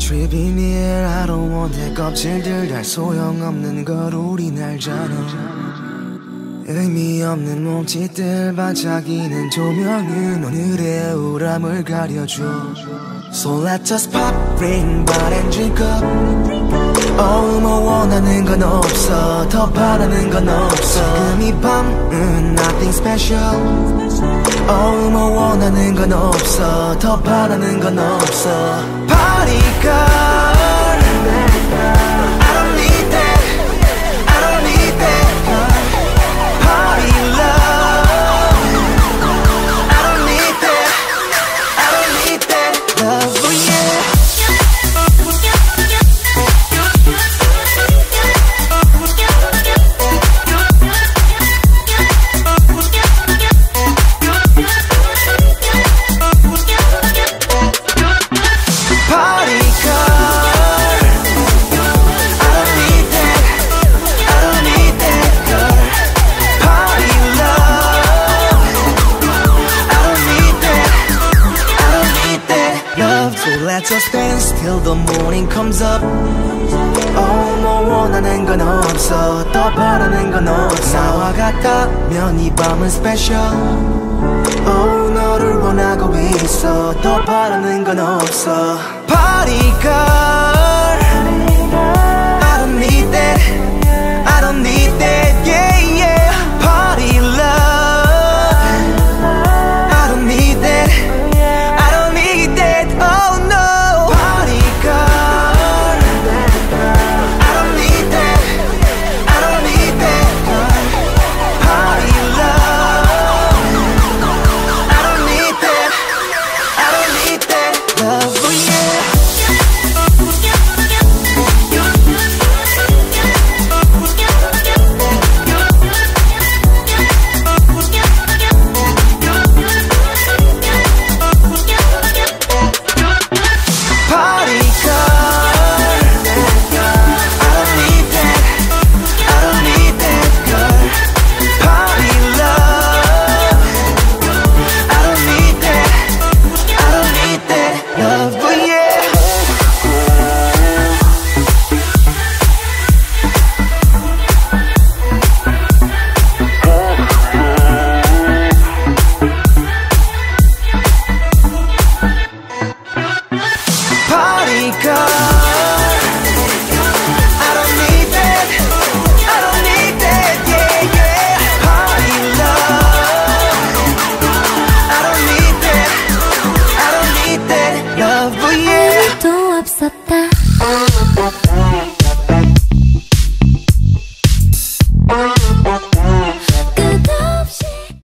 country 비밀 I don't want that 껍질들 달 소용없는 걸 우린 알잖아 의미 없는 몸짓들 반짝이는 조명은 오늘의 우울함을 가려줘 So let's just pop, ring, bar and drink up 뭐 원하는 건 없어 더 바라는 건 없어 지금 이 밤은 nothing special 뭐 원하는 건 없어 더 바라는 건 없어 Party girl I don't need that I don't need that Party love I don't need that I don't need that love oh yeah Let's just dance till the morning comes up 뭐 원하는 건 없어 더 바라는 건 없어 나와 같다면 이 밤은 special 너를 원하고 있어 더 바라는 건 없어 Party girl I don't need that